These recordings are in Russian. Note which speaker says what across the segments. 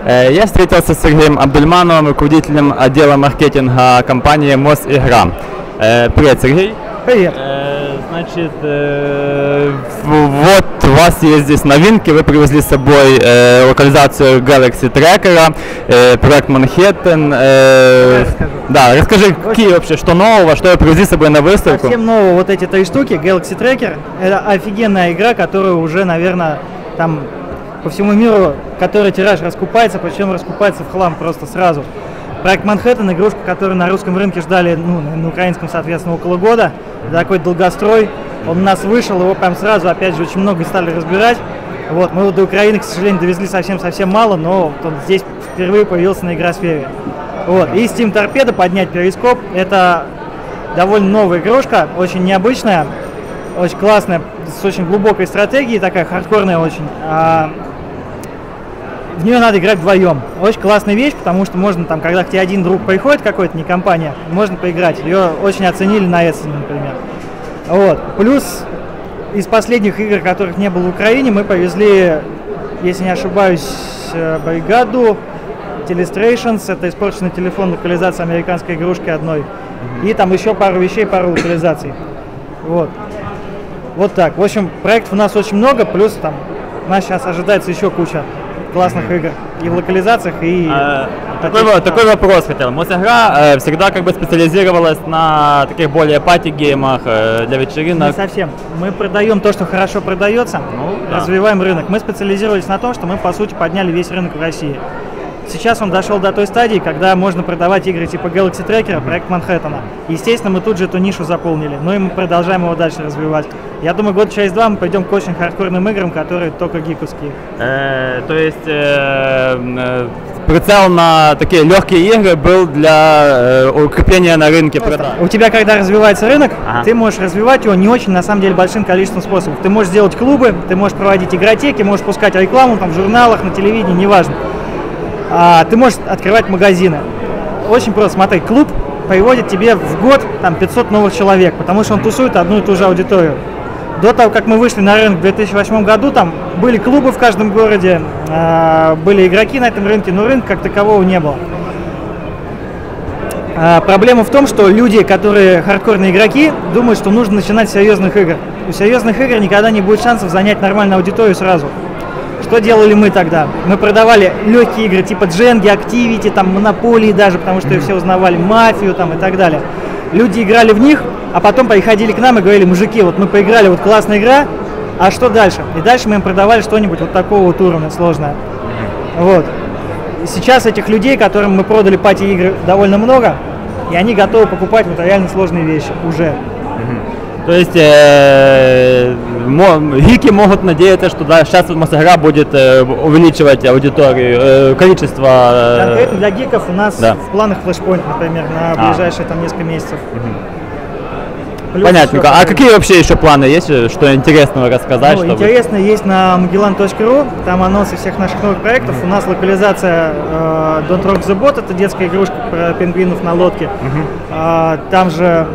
Speaker 1: Я встретился с Сергеем Абдульмановым, руководителем отдела маркетинга компании Мосигра. Привет, Сергей.
Speaker 2: Привет.
Speaker 1: Значит, вот у вас есть здесь новинки, вы привезли с собой локализацию Galaxy Tracker, проект Manhattan. Да, расскажи, какие вообще, что нового, что вы привезли с собой на выставку?
Speaker 2: Совсем нового вот эти 3 штуки, Galaxy Tracker, это офигенная игра, которая уже, наверное, там по всему миру, который тираж раскупается, причем раскупается в хлам просто сразу. Проект Manhattan, игрушка, которую на русском рынке ждали, ну, на украинском, соответственно, около года. Это такой долгострой. Он у нас вышел, его прям сразу, опять же, очень много стали разбирать. Вот, мы его до Украины, к сожалению, довезли совсем мало, но он здесь впервые появился на игросфере. Вот, и Steam Torpedo, поднять перископ, это довольно новая игрушка, очень необычная, очень классная, с очень глубокой стратегией, такая хардкорная очень. В нее надо играть вдвоем. Очень классная вещь, потому что можно там, когда к тебе один друг приходит какой-то, не компания, можно поиграть. Ее очень оценили на Эссене, например. Вот. Плюс из последних игр, которых не было в Украине, мы повезли, если не ошибаюсь, бригаду, Telestrations, это испорченный телефон, локализация американской игрушки одной. И там еще пару вещей, пару локализаций. Вот. Вот так. В общем, проектов у нас очень много, плюс там у нас сейчас ожидается еще куча классных игр и в локализациях, и...
Speaker 1: Такой вопрос хотел. Мосигра всегда как бы специализировалась на таких более пати-геймах для вечеринок.
Speaker 2: Не совсем. Мы продаем то, что хорошо продается, развиваем рынок. Мы специализировались на том, что мы, по сути, подняли весь рынок в России. Сейчас он дошел до той стадии, когда можно продавать игры типа Galaxy Tracker, проект Манхэттена. Естественно, мы тут же эту нишу заполнили, но и мы продолжаем его дальше развивать. Я думаю, год через 2 мы пойдем к очень хардкорным играм, которые только гиковские.
Speaker 1: То есть прицел на такие легкие игры был для укрепления на рынке продаж.
Speaker 2: У тебя, когда развивается рынок, ты можешь развивать его не очень, на самом деле, большим количеством способов. Ты можешь делать клубы, ты можешь проводить игротеки, можешь пускать рекламу там, в журналах, на телевидении, неважно. Ты можешь открывать магазины. Очень просто, смотри, клуб приводит тебе в год там 500 новых человек, потому что он тусует одну и ту же аудиторию. До того, как мы вышли на рынок в 2008 году, там были клубы в каждом городе, были игроки на этом рынке, но рынка как такового не было. Проблема в том, что люди, которые хардкорные игроки, думают, что нужно начинать с серьезных игр. У серьезных игр никогда не будет шансов занять нормальную аудиторию сразу. Что делали мы тогда? Мы продавали легкие игры типа Дженги, Activity, там, Монополии даже, потому что все узнавали, Мафию там, и так далее. Люди играли в них, а потом приходили к нам и говорили: мужики, вот мы поиграли, вот классная игра, а что дальше? И дальше мы им продавали что-нибудь вот такого вот уровня сложное. Вот. И сейчас этих людей, которым мы продали пати-игры, довольно много, и они готовы покупать вот реально сложные вещи уже.
Speaker 1: То есть гики могут надеяться, что сейчас Мосигра будет увеличивать аудиторию, количество...
Speaker 2: Конкретно для гиков у нас в планах Flashpoint, например, на ближайшие там несколько месяцев.
Speaker 1: Понятненько. А какие вообще еще планы есть, что интересного рассказать?
Speaker 2: Ну, интересно есть на magellan.ru, там анонсы всех наших новых проектов. У нас локализация Don't Rock the Boat, это детская игрушка про пингвинов на лодке. Там же...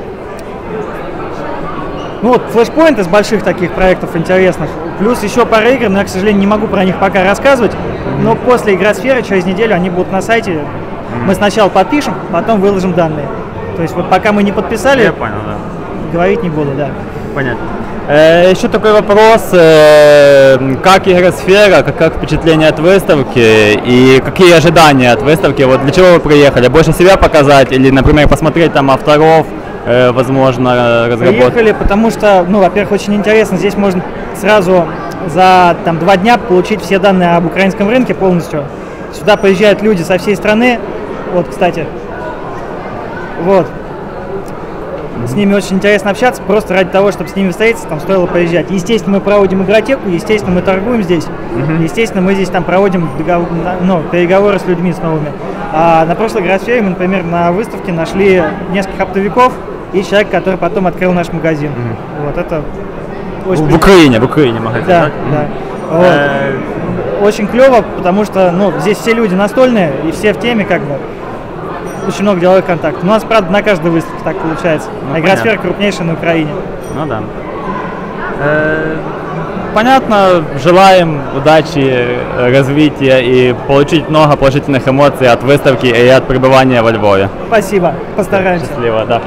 Speaker 2: Ну вот, Flashpoint из больших таких проектов интересных, плюс еще пара игр, но я, к сожалению, не могу про них пока рассказывать, но после игросферы через неделю они будут на сайте, мы сначала подпишем, потом выложим данные. То есть вот пока мы не подписали,
Speaker 1: я понял,
Speaker 2: говорить не буду, да.
Speaker 1: Понятно. Еще такой вопрос, как игросфера, как впечатление от выставки и какие ожидания от выставки, вот для чего вы приехали, больше себя показать или, например, посмотреть там авторов, возможно, разработать?
Speaker 2: Приехали, потому что, ну, во-первых, очень интересно, здесь можно сразу за там 2 дня получить все данные об украинском рынке полностью. Сюда приезжают люди со всей страны, вот, кстати, вот. С ними очень интересно общаться, просто ради того, чтобы с ними встретиться, там стоило поезжать. Естественно, мы проводим игротеку, естественно, мы торгуем здесь, естественно, мы здесь там проводим переговоры с людьми, с новыми. А на прошлой игросфере мы, например, на выставке нашли нескольких оптовиков и человек, который потом открыл наш магазин. Вот это очень
Speaker 1: в Украине магазин.
Speaker 2: Да, да. Вот. Очень клево, потому что, ну, здесь все люди настольные и все в теме, как бы. Очень много деловых контактов. У нас, правда, на каждой выставке так получается. Ну, игросфера крупнейшая на Украине.
Speaker 1: Ну да. понятно. Желаем удачи, развития и получить много положительных эмоций от выставки и от пребывания во Львове.
Speaker 2: Спасибо, постараемся.
Speaker 1: Счастливо, да.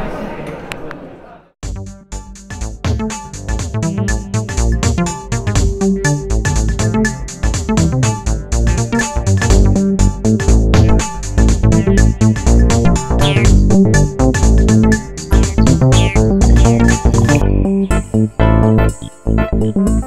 Speaker 3: Thank you.